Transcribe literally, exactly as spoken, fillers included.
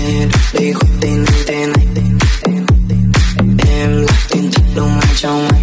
nghe được đây gọi tên anh tên anh. Em là tên thật đông ai trong